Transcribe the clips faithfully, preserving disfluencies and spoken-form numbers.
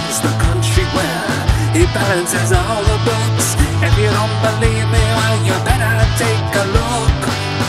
runs the country where he balances all the books. If you don't believe me, well, you better take a look.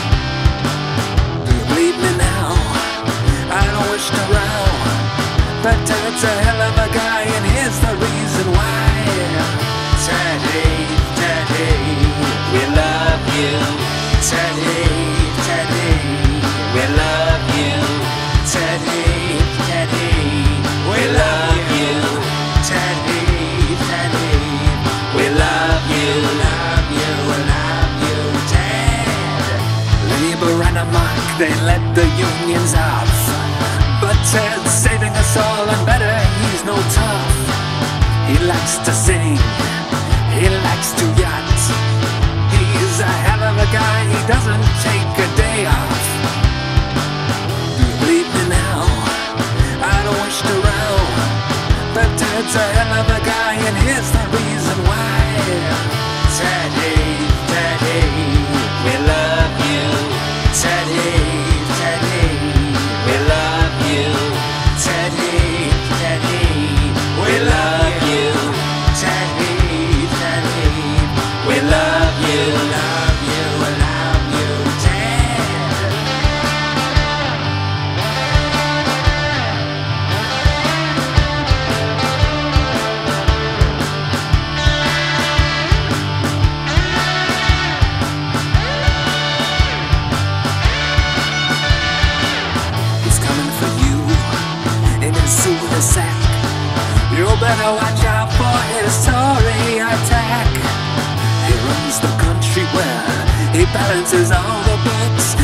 Do you believe me now? I don't wish to row, but Ted's a hell of a guy, and here's the reason why. Teddy, Teddy, we love you. Teddy, Teddy, we love you. Teddy, Teddy, we love you. Teddy, Teddy, we love you, love you, love you, Ted. Labor and a mark, they let the unions off, but Ted's saving us all, and better, he's no tough. He likes to sing, he likes to yacht. He's a hell of a guy, he doesn't take a day off. Do you believe me now? I don't wish to row, but Ted's a hell of a guy, and here's the reason why. Teddy, Teddy, we love you. Teddy, Teddy, we love you. Teddy, Teddy, we love you. Teddy, Teddy, we love you, love you, love you, Ted. He's coming for you in his suit and sack. You better watch out for his Tory attack. He runs the country where he balances all the books.